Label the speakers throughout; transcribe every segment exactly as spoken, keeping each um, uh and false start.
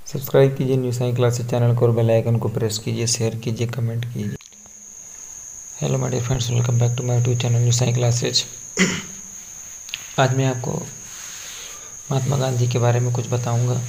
Speaker 1: Subscribe कीजिए new science classes channel को और बेल आइकन को प्रेस कीजिए, शेयर कीजिए, कमेंट कीजिए। Hello my dear friends, welcome back to my YouTube channel new science classes. आज मैं आपको महात्मा गांधी के बारे में कुछ बताऊंगा,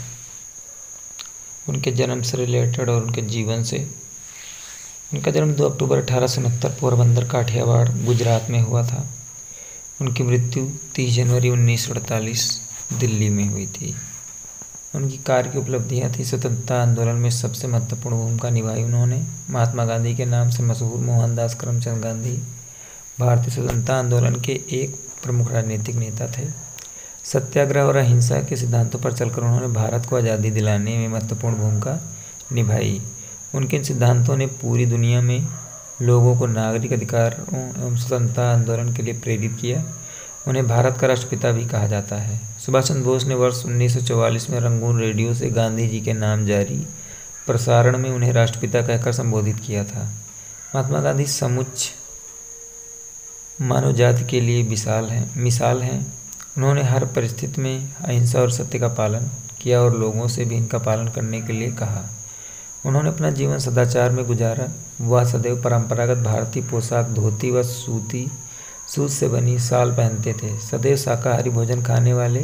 Speaker 1: उनके जन्म से रिलेटेड और उनके जीवन से। उनका जन्म दो अक्टूबर अठारह सौ उनहत्तर पोरबंदर काठियावाड़ गुजरात में हुआ था। उनकी मृत्यु तीस जनवरी उन्नीस सौ अड़तालीस दिल्ली में हुई थी। उनकी कार्य की उपलब्धियां थी, स्वतंत्रता आंदोलन में सबसे महत्वपूर्ण भूमिका निभाई उन्होंने। महात्मा गांधी के नाम से मशहूर मोहनदास करमचंद गांधी भारतीय स्वतंत्रता आंदोलन के एक प्रमुख राजनीतिक नेता थे। सत्याग्रह और अहिंसा के सिद्धांतों पर चलकर उन्होंने भारत को आज़ादी दिलाने में महत्वपूर्ण भूमिका निभाई। उनके इन सिद्धांतों ने पूरी दुनिया में लोगों को नागरिक अधिकारों एवं स्वतंत्रता आंदोलन के लिए प्रेरित किया। उन्हें भारत का राष्ट्रपिता भी कहा जाता है। सुभाष चंद्र बोस ने वर्ष उन्नीस सौ चौवालीस में रंगून रेडियो से गांधी जी के नाम जारी प्रसारण में उन्हें राष्ट्रपिता कहकर संबोधित किया था। महात्मा गांधी समुच्च मानव जाति के लिए विशाल हैं मिसाल हैं। उन्होंने हर परिस्थिति में अहिंसा और सत्य का पालन किया और लोगों से भी इनका पालन करने के लिए कहा। उन्होंने अपना जीवन सदाचार में गुजारा। वह सदैव परंपरागत भारतीय पोशाक धोती व सूती सूत से बनी शाल पहनते थे। सदैव शाकाहारी भोजन खाने वाले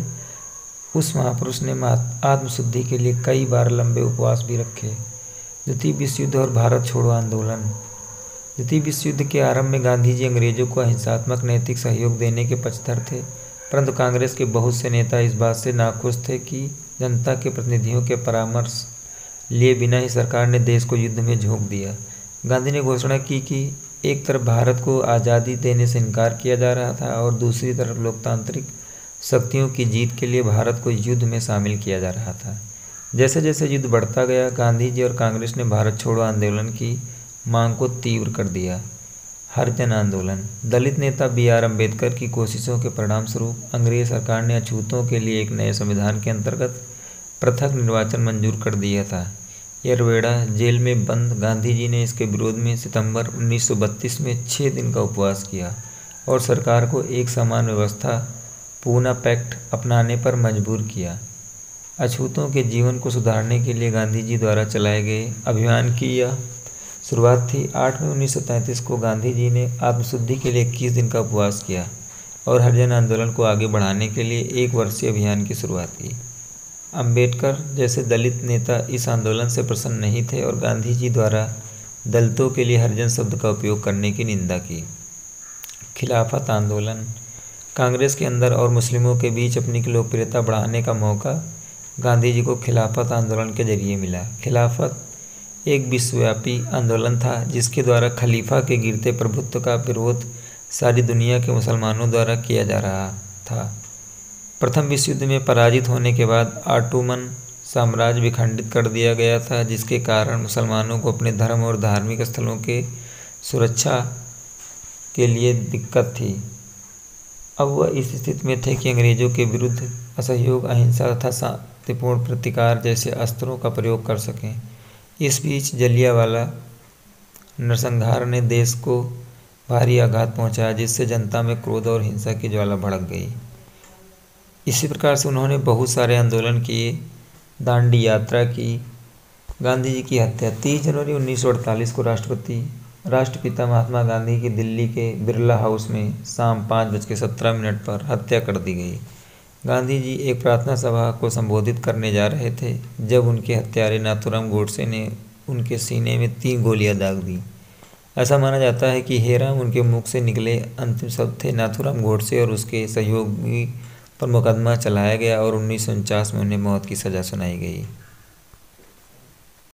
Speaker 1: उस महापुरुष ने आत्मशुद्धि के लिए कई बार लंबे उपवास भी रखे। द्वितीय विश्व युद्ध और भारत छोड़ो आंदोलन। द्वितीय विश्व युद्ध के आरंभ में गांधी जी अंग्रेजों को अहिंसात्मक नैतिक सहयोग देने के पक्षधर थे, परंतु कांग्रेस के बहुत से नेता इस बात से नाखुश थे कि जनता के प्रतिनिधियों के परामर्श लिए बिना ही सरकार ने देश को युद्ध में झोंक दिया। गांधी ने घोषणा की कि एक तरफ भारत को आज़ादी देने से इनकार किया जा रहा था और दूसरी तरफ लोकतांत्रिक शक्तियों की जीत के लिए भारत को युद्ध में शामिल किया जा रहा था। जैसे जैसे युद्ध बढ़ता गया, गांधी जी और कांग्रेस ने भारत छोड़ो आंदोलन की मांग को तीव्र कर दिया। हरिजन आंदोलन। दलित नेता बी आर अम्बेडकर की कोशिशों के परिणामस्वरूप अंग्रेज सरकार ने अछूतों के लिए एक नए संविधान के अंतर्गत पृथक निर्वाचन मंजूर कर दिया था। येरवेड़ा जेल में बंद गांधी जी ने इसके विरोध में सितंबर उन्नीस सौ बत्तीस में छः दिन का उपवास किया और सरकार को एक समान व्यवस्था पूना पैक्ट अपनाने पर मजबूर किया। अछूतों के जीवन को सुधारने के लिए गांधी जी द्वारा चलाए गए अभियान की यह शुरुआत थी। आठ मई उन्नीस सौ तैंतीस को गांधी जी ने आत्मशुद्धि के लिए इक्कीस दिन का उपवास किया और हरिजन आंदोलन को आगे बढ़ाने के लिए एक वर्षीय अभियान की शुरुआत की। अंबेडकर जैसे दलित नेता इस आंदोलन से प्रसन्न नहीं थे और गांधी जी द्वारा दलितों के लिए हरिजन शब्द का उपयोग करने की निंदा की। खिलाफत आंदोलन। कांग्रेस के अंदर और मुस्लिमों के बीच अपनी लोकप्रियता बढ़ाने का मौका गांधी जी को खिलाफत आंदोलन के जरिए मिला। खिलाफत एक विश्वव्यापी आंदोलन था जिसके द्वारा खलीफा के गिरते प्रभुत्व का विरोध सारी दुनिया के मुसलमानों द्वारा किया जा रहा था। प्रथम विश्व युद्ध में पराजित होने के बाद ऑटोमन साम्राज्य विखंडित कर दिया गया था, जिसके कारण मुसलमानों को अपने धर्म और धार्मिक स्थलों के सुरक्षा के लिए दिक्कत थी। अब वह इस स्थिति में थे कि अंग्रेजों के विरुद्ध असहयोग, अहिंसा तथा शांतिपूर्ण प्रतिकार जैसे अस्त्रों का प्रयोग कर सकें। इस बीच जलियांवाला नरसंहार ने देश को भारी आघात पहुंचाया, जिससे जनता में क्रोध और हिंसा की ज्वाला भड़क गई। इसी प्रकार से उन्होंने बहुत सारे आंदोलन किए, दांडी यात्रा की। गांधी जी की हत्या। तीस जनवरी उन्नीस सौ अड़तालीस को राष्ट्रपति राष्ट्रपिता महात्मा गांधी की दिल्ली के बिरला हाउस में शाम पाँच बज के सत्रह मिनट पर हत्या कर दी गई। गांधी जी एक प्रार्थना सभा को संबोधित करने जा रहे थे जब उनके हत्यारे नाथूराम गोडसे ने उनके सीने में तीन गोलियां दाग दी। ऐसा माना जाता है कि हे राम उनके मुख से निकले अंतिम शब्द थे। नाथूराम गोडसे और उसके सहयोगी पर मुकदमा चलाया गया और उन्नीस सौ उनचास में उन्हें मौत की सज़ा सुनाई गई।